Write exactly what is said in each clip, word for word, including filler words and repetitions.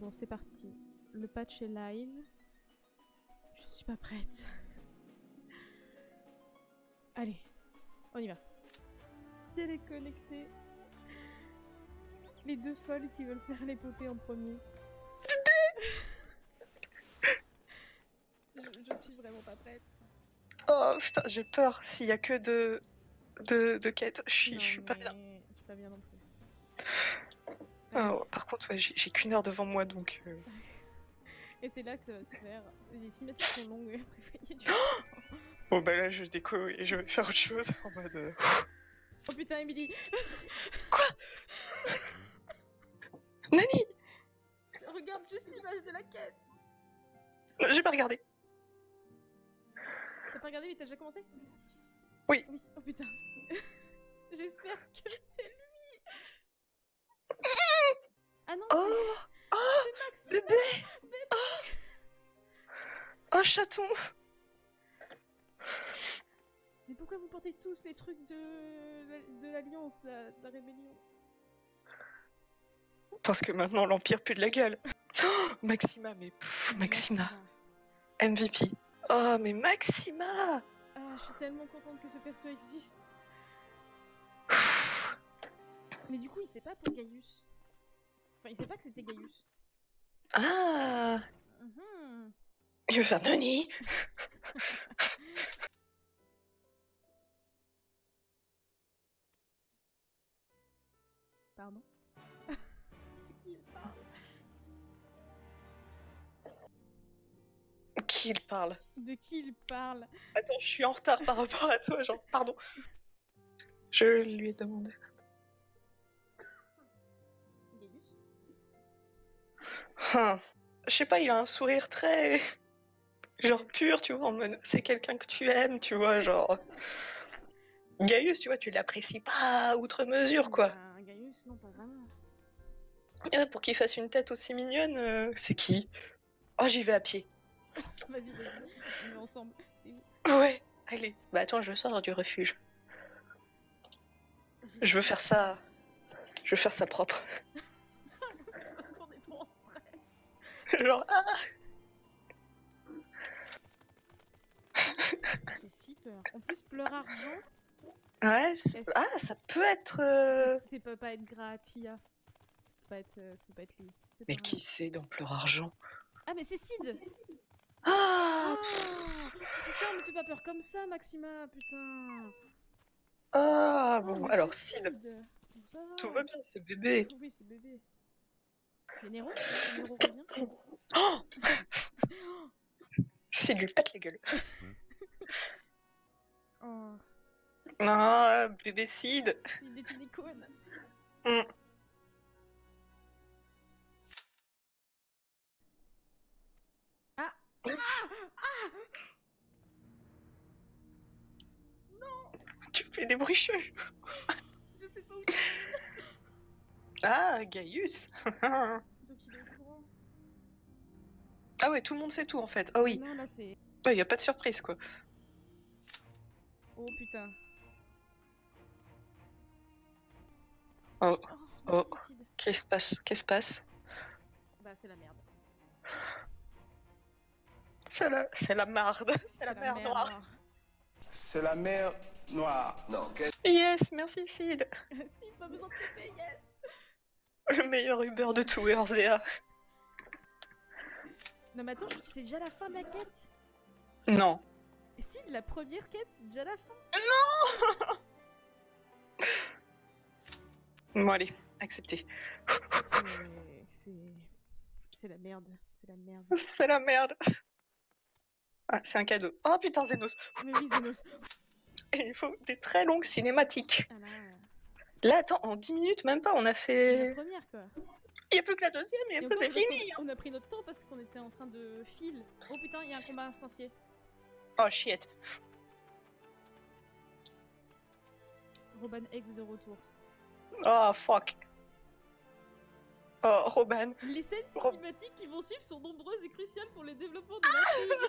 Bon, c'est parti. Le patch est live. Je suis pas prête. Allez, on y va. C'est les connecter. Les deux folles qui veulent faire l'épopée en premier. je, je suis vraiment pas prête. Oh putain, j'ai peur s'il y a que de, de, de quêtes. Je suis, Non, je suis pas bien. Je suis pas bien non plus. Oh, par contre, ouais, j'ai qu'une heure devant moi donc. Euh... Et c'est là que ça va te faire. Les cinématiques sont longues, mais après, il y a du oh bon, bah là, je déco et je vais faire autre chose en mode. Euh... Oh putain, Emily. Quoi? Nani? Regarde juste l'image de la quête. J'ai pas regardé. T'as pas regardé, mais t'as déjà commencé? Oui. Oui. Oh putain. J'espère que c'est lui. Ah non, oh, c'est oh, Maxime. Bébé. Bébé. Oh, oh, chaton. Mais pourquoi vous portez tous ces trucs de, de l'Alliance, la... de la rébellion? Parce que maintenant l'Empire pue de la gueule. Oh, Maxima, mais pff, Maxima. Maxima. M V P. Oh, mais Maxima. Ah, je suis tellement contente que ce perso existe. Mais du coup, il sait pas pour Gaius. Enfin, il sait pas que c'était Gaius. Ah. Mm-hmm. Il veut faire Nani. Pardon. De qui il parle? Qui il parle? De qui il parle? Attends, je suis en retard par rapport à toi, genre, pardon. Je lui ai demandé. Gaius? Hum. Je sais pas, il a un sourire très... genre pur, tu vois, en mode... C'est quelqu'un que tu aimes, tu vois, genre... Gaius, tu vois, tu l'apprécies pas outre mesure, quoi. Bah, Gaius, non, pas vraiment. Et pour qu'il fasse une tête aussi mignonne, euh, c'est qui? Oh, j'y vais à pied. Vas-y, vas-y, on est ensemble. Ouais, allez. Bah attends, je sors du refuge. Je veux faire ça... Je veux faire ça propre. C'est parce qu'on est trop en stress. Genre, ah. J'ai si peur. En plus, pleur argent. Ouais, ah, ça peut être... Euh... C'est peut pas être Gratia. Ça peut pas être, euh, ça peut pas être lui. Mais qui c'est dans Pleur Argent? Ah, mais c'est Sid. Ah, oh putain, me fais pas peur comme ça, Maxima, putain. Ah, oh, bon, alors Sid. Sid. Bon, ça va. Tout va bien, c'est bébé. Oui, c'est bébé. Mais Nero, Nero revient. Oh Sid lui pète la gueule. oh. Non, bébé Sid. Sid est une icône. Mm. Ah. Ah. Ah. Non. Tu fais des bruits chelous. Je sais pas où tu es. Ah, Gaius. Donc il est au courant. Ah ouais, tout le monde sait tout en fait. Ah oui. Non, là c'est... Ouais, y a pas de surprise quoi. Oh putain. Oh. Oh. Oh. Qu'est-ce qui se passe? Qu'est-ce qui se passe? Bah c'est la merde. C'est la... C'est la marde. C'est la, la mer noire. noire. C'est la mer noire. Non, quel... Yes, merci Sid. Sid, pas besoin de pépé, yes. Le meilleur Uber de tout Erzea. Non mais attends, c'est déjà la fin de la quête. Non. Et Sid, la première quête, c'est déjà la fin. Non. Bon allez, accepté. C'est... C'est la merde, c'est la merde. C'est la merde. Ah, c'est un cadeau. Oh putain, Zenos. Mais oui, Zenos. Et il faut des très longues cinématiques. Ah là... Là, attends, en dix minutes, même pas, on a fait... La première, quoi. Il n'y a plus que la deuxième et, et après c'est fini. On, on a pris notre temps parce qu'on était en train de fil. Oh putain, il y a un combat instancié. Oh shit. Roban X de retour. Oh fuck. Oh, Roban. Les scènes cinématiques Ro qui vont suivre sont nombreuses et cruciales pour le développement de l'intrigue.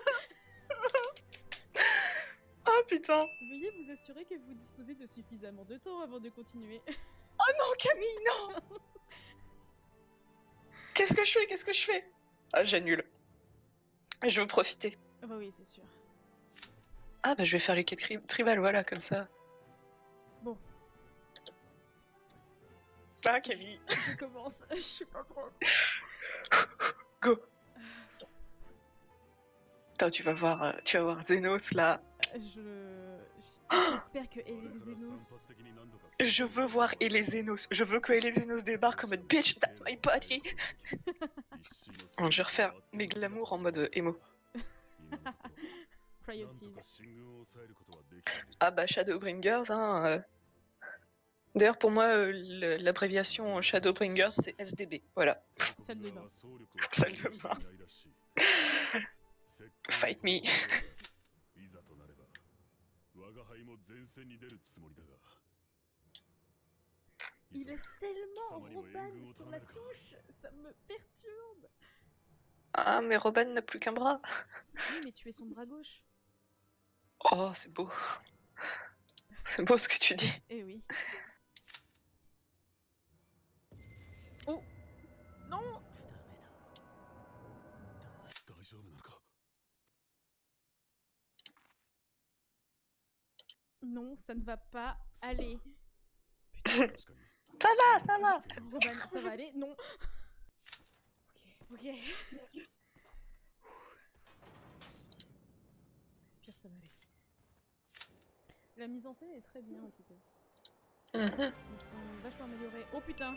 Oh putain. Veuillez vous assurer que vous disposez de suffisamment de temps avant de continuer. Oh non, Camille, non. Qu'est-ce que je fais? Qu'est-ce que je fais? Ah, j'annule. Je veux profiter. Ah bah oui, c'est sûr. Ah bah je vais faire les quêtes tri- tribales, voilà, comme ça. Bon. Ah, Camille. Je commence. Je suis pas prête. Go. Attends, tu vas voir, euh, tu vas voir Zenos là. Je... J'espère que Elezenos... Je veux voir Elezenos. Je veux que Elezenos débarque en mode bitch, that's my body. Je vais refaire mes glamours en mode euh, émo. Priorities. Ah bah Shadowbringers, hein. euh. D'ailleurs, pour moi, euh, le- l'abréviation Shadowbringers, c'est S D B. Voilà. Salle de bain. Salle de bain. Fight me. Il laisse tellement Roban sur la touche, ça me perturbe. Ah, mais Robin n'a plus qu'un bras. Oui, mais tu es son bras gauche. Oh, c'est beau. C'est beau ce que tu dis. Eh oui. Oh non. Non, ça ne va pas aller. Ça va, ça va. Roban, ça va aller? Non. Ok, ok. Respire, ça va aller. La mise en scène est très bien en tout cas. Mhm. Ils sont vachement améliorés. Oh putain.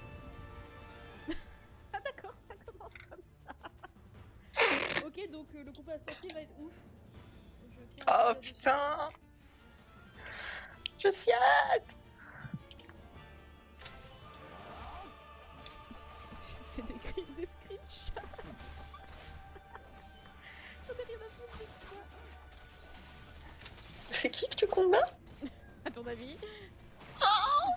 Ah d'accord, ça commence comme ça. Ok, donc euh, le combat à Stacy va être ouf. Je tiens à Oh dire putain. Je suis hâte. Tu fais des, cri- des screenshots. J'en ai rien à foutre de ça. C'est qui que tu combats? À ton avis? Oh.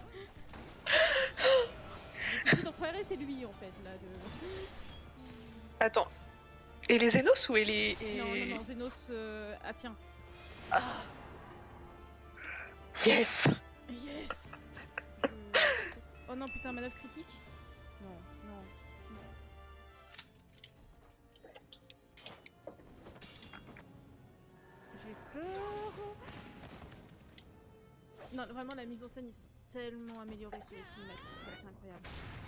Le petit enfoiré, c'est lui en fait là. De... Attends. Et les Zenos ou et les... Et... Non, non, non, Zenos euh, Asien. Ah. Yes. Yes. Je... Oh non, putain, manœuvre critique. Non, non, non. J'ai peur. Non, vraiment, la mise en scène, ils sont tellement améliorés sur les cinématiques, ça c'est incroyable.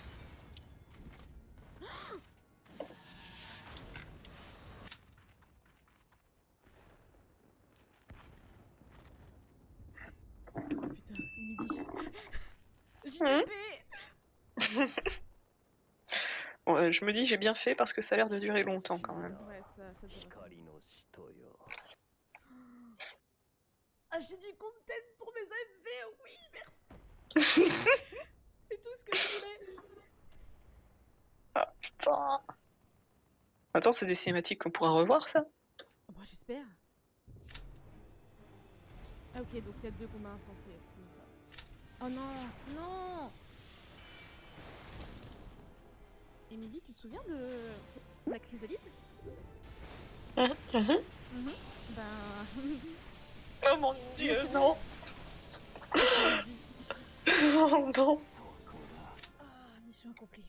Oh putain, Emily. J P P. Ouais, je me dis j'ai bien fait parce que ça a l'air de durer longtemps quand même. Ouais, ça, ça devrait être. Ah, j'ai du content pour mes A M V, oui, merci. C'est tout ce que je voulais. Ah putain. Attends, c'est des cinématiques qu'on pourra revoir ça? Oh, bah, j'espère. Ah ok, donc il y a deux combats insensés, c'est comme ça. Oh non, non. Émilie, tu te souviens de la chrysalide? Mmh, mmh. Mmh. Ben... Oh mon dieu, non. Vas-y. Oh non. Ah, mission accomplie.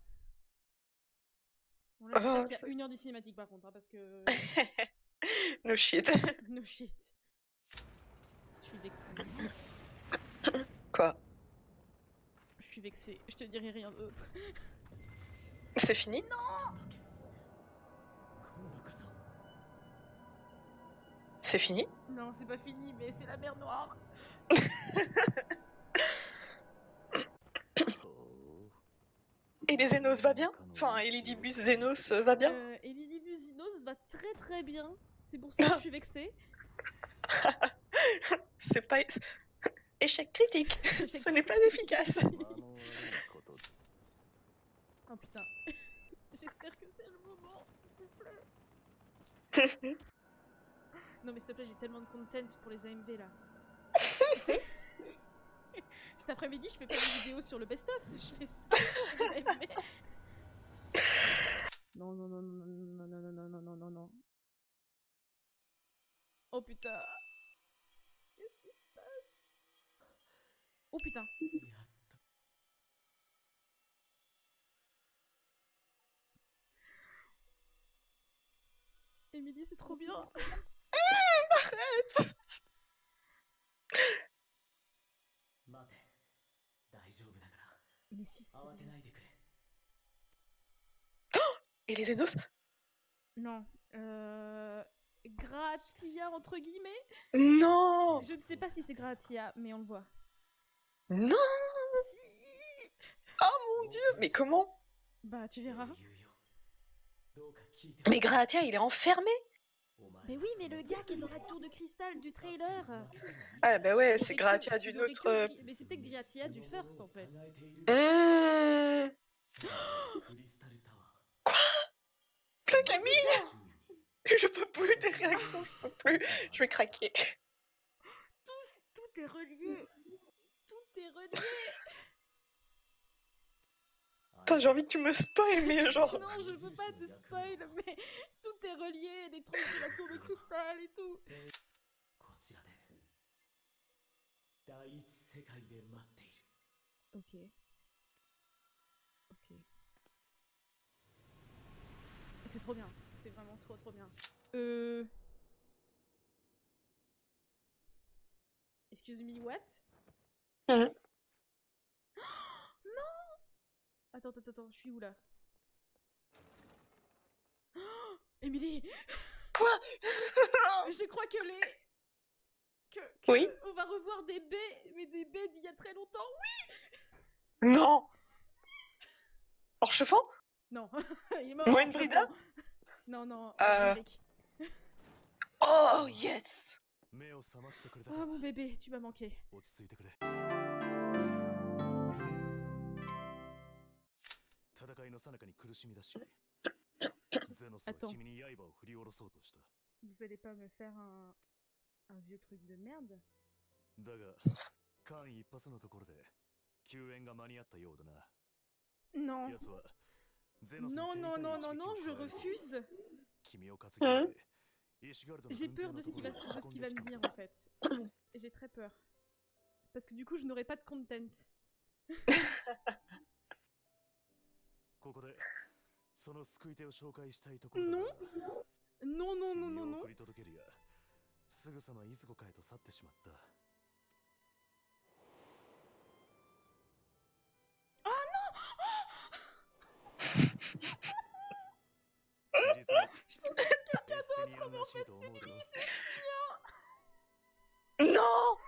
Bon là, Oh, il y a ça... une heure de cinématique par contre, hein, parce que... No shit. No shit. Je suis vexée. Quoi? Je suis vexée, je te dirai rien d'autre. C'est fini? Non. C'est fini? Non, c'est pas fini, mais c'est la mer Noire. Et les Zenos va bien? Enfin, Elidibus Zenos va bien? euh, Elidibus Zenos va très très bien. C'est pour ça que je suis vexée. C'est pas... Échec critique. Échec Ce n'est pas efficace. Oh putain. J'espère que c'est le moment, s'il vous plaît. Non mais s'il te plaît, j'ai tellement de content pour les A M V là. Cet après-midi, je fais pas une vidéo sur le best-of, je fais ça sur les A M V. Non, non, non, non, non, non, non, non, non, non, non, non. Oh putain. Qu'est-ce qui se passe? Oh putain. Emily, c'est trop bien. Arrête. Mais si, c'est vrai. Et les Zénos? Non. Euh... Gratia, entre guillemets. Non. Je ne sais pas si c'est Gratia, mais on le voit. Non. Si. Oh mon dieu, mais comment? Bah, tu verras. Mais Gratia, il est enfermé. Mais oui, mais le gars qui est dans la tour de cristal du trailer. Ah bah ouais, Il y c'est aurait Gratia que- il d'une y aurait autre... que euh, Gri- Mais c'était Gratia du first, en fait. Mmh. Quoi? La Camille? Je peux plus, tes réactions, je peux plus. Je vais craquer. Tout, tout est relié. Tout est relié. Putain, j'ai envie que tu me spoil, mais genre... Non, je veux pas te spoil, mais tout est relié. Les trucs de la tour de cristal et tout. Ok. Ok. C'est trop bien. C'est vraiment trop trop bien. Euh... Excuse me, what? Mmh. Non! Attends, attends, attends, je suis où là? Oh, Emily! Quoi? Je crois que les... Que, que Oui? on va revoir des baies, mais des baies d'il y a très longtemps. Oui! Non. Orchefant? Non, il est mort. Moine je Brida? crois. Non, non, Euh... Henrik. Oh, yes. Oh mon bébé, tu m'as manqué. Attends. Vous allez pas me faire un... un vieux truc de merde? Non. Non, non, non, non, non, je refuse. Hein? J'ai peur de ce qu'il va, de ce qu'il va me dire en fait. J'ai très peur. Parce que du coup, je n'aurai pas de content. Non. Non, non, non, non, non. Ah non! Je pensais à quelqu'un d'autre, mais en fait, c'est Lily, c'est Stilien. Non.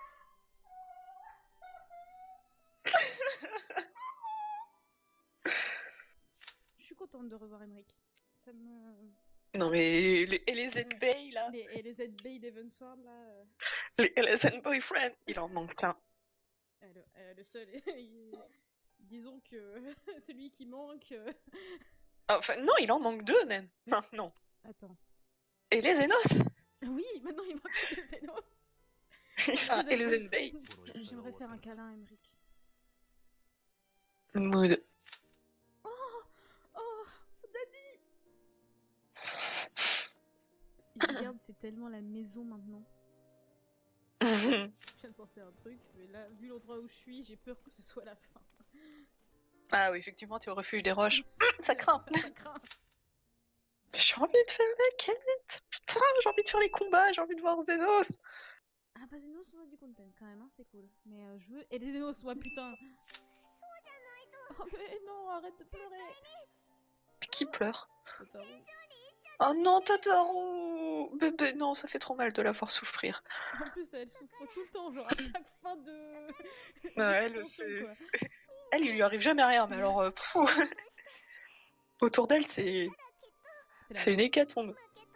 Je suis contente de revoir Henrik. Ça me... Non mais... Les... Et les Zenbei, là? Les, et les Z-Bay d'Evansward, là... euh, Les, les Zen-boyfriend, il en manque plein. euh, le, euh, le seul... il- Disons que celui qui manque... euh, Enfin, non, il en manque deux, même, maintenant. Attends. Et les Zenos? Oui, maintenant il manque les Zenos. Ça, et les Zenbei. J'aimerais faire un câlin à Henrik. Mood. Oh! Oh! Daddy! Regarde, c'est tellement la maison maintenant. Je viens de penser à un truc, mais là, vu l'endroit où je suis, j'ai peur que ce soit la fin. Ah oui, effectivement, tu es au refuge des roches. Ça craint. Ça, ça craint. J'ai envie de faire la quête. Putain, j'ai envie de faire les combats, j'ai envie de voir Zenos. Ah bah Zenos, on a du content quand même, hein, c'est cool. Mais euh, je veux... Et les Zenos, ouais, putain. Oh mais non, arrête de pleurer. Qui pleure? Totoro. Oh non, Totoro. Bébé, non, ça fait trop mal de la voir souffrir. En plus, elle souffre tout le temps, genre à chaque fin de... Ouais, elle, d'extension, c'est... quoi. c'est- Elle, il lui arrive jamais rien, mais alors... euh, pfff. Autour d'elle, c'est... C'est la C'est une hécatombe.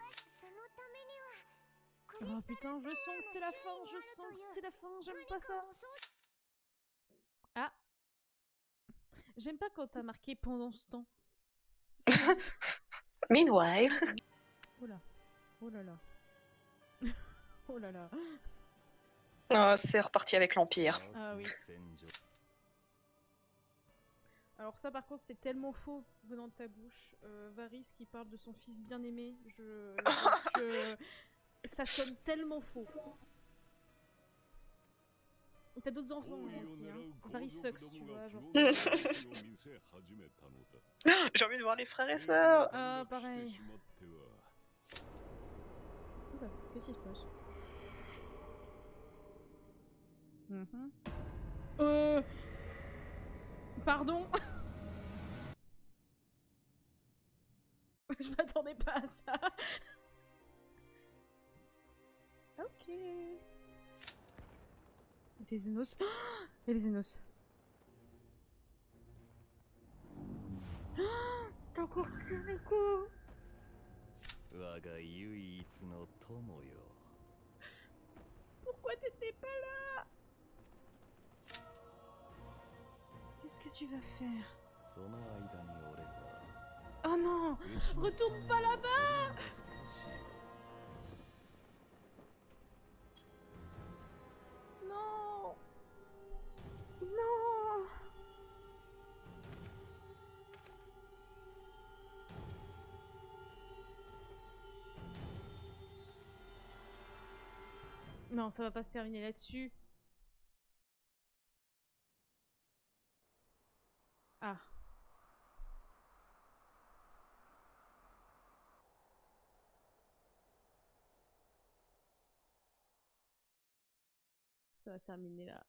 Oh putain, je sens que c'est la fin, je sens que c'est la fin, j'aime pas ça. Ah. J'aime pas quand t'as marqué pendant ce temps. Meanwhile... Oh là. Oh là là. Oh là là. Oh, c'est reparti avec l'Empire. Ah oui. Alors ça par contre c'est tellement faux venant de ta bouche. Euh, Varys qui parle de son fils bien-aimé, je... je- je- Ça sonne tellement faux. Et t'as d'autres enfants hein, aussi, hein. Varys fucks, tu vois, genre... c'est- J'ai envie de voir les frères et sœurs. Ah, pareil. Seb, qu'est-ce qui se passe? Mmh. Euh... Pardon. Je m'attendais pas à ça. Ok. Des Xenos. Oh, il y a les Xenos. Oh, t'as encore Kuriko. Pourquoi t'étais pas là? Qu'est-ce que tu vas faire? Oh non! Retourne pas là-bas! Non! Non! Non, ça va pas se terminer là-dessus. Ah. Ça va se terminer là.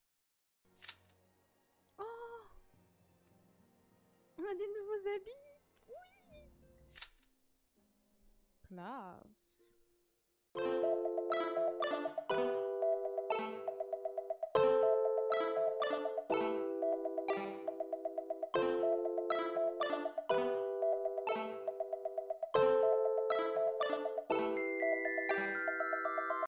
Oh! On a des nouveaux habits! Oui! Classe.